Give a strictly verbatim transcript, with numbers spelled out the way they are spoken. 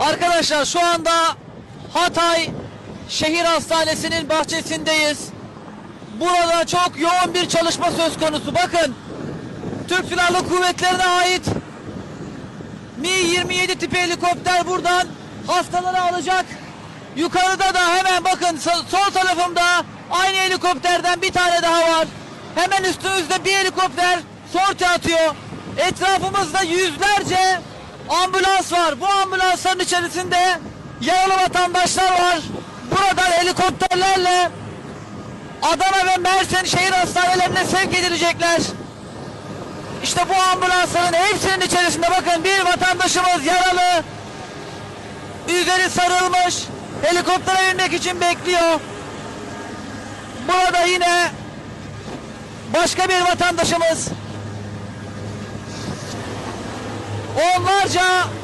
Arkadaşlar şu anda Hatay Şehir Hastanesi'nin bahçesindeyiz. Burada çok yoğun bir çalışma söz konusu. Bakın, Türk Silahlı Kuvvetleri'ne ait Mi yirmi yedi tipi helikopter buradan hastaları alacak. Yukarıda da hemen bakın sol tarafımda aynı helikopterden bir tane daha var. Hemen üstümüzde bir helikopter sorti atıyor. Etrafımızda yüzlerce ambulans var. Bu ambulansların içerisinde yaralı vatandaşlar var. Buradan helikopterlerle Adana ve Mersin şehir hastanelerine sevk edilecekler. İşte bu ambulansların hepsinin içerisinde bakın bir vatandaşımız yaralı. Üzeri sarılmış. Helikoptere binmek için bekliyor. Burada yine başka bir vatandaşımız. Onlarca